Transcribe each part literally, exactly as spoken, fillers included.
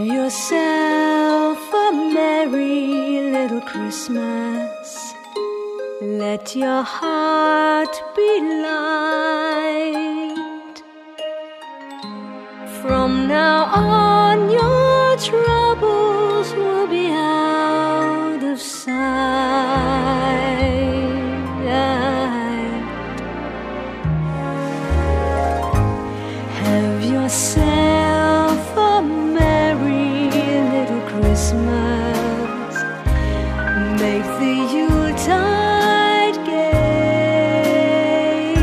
yourself a merry little Christmas. Let your heart be light. From now on your troubles will be out of sight. Have yourself a merry little Christmas. Make the Yuletide gay.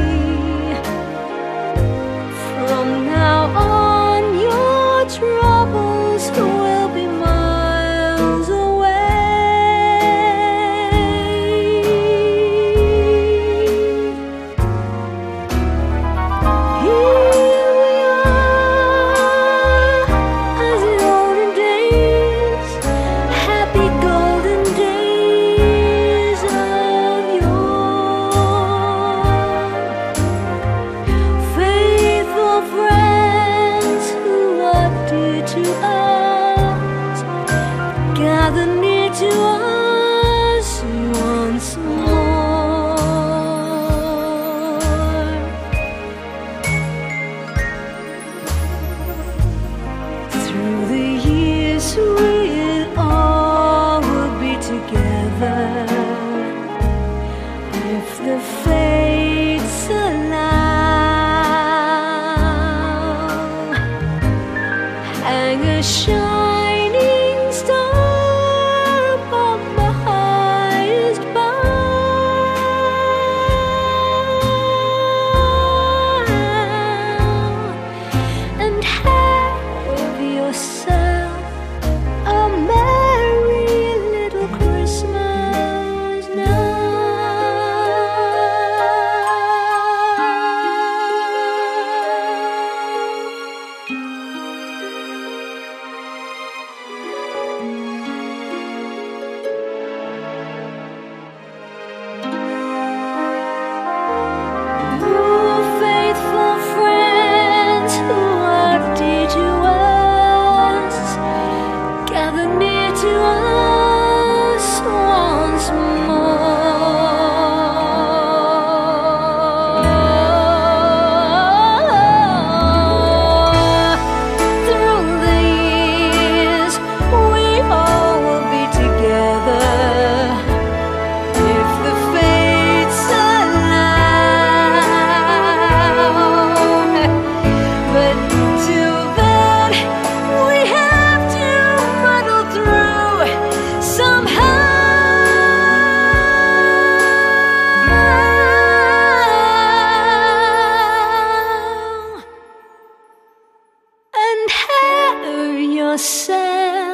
From now on your troubles will be miles to us once more. Through the years we all will be together, if the fates allow. Hang a shining star yourself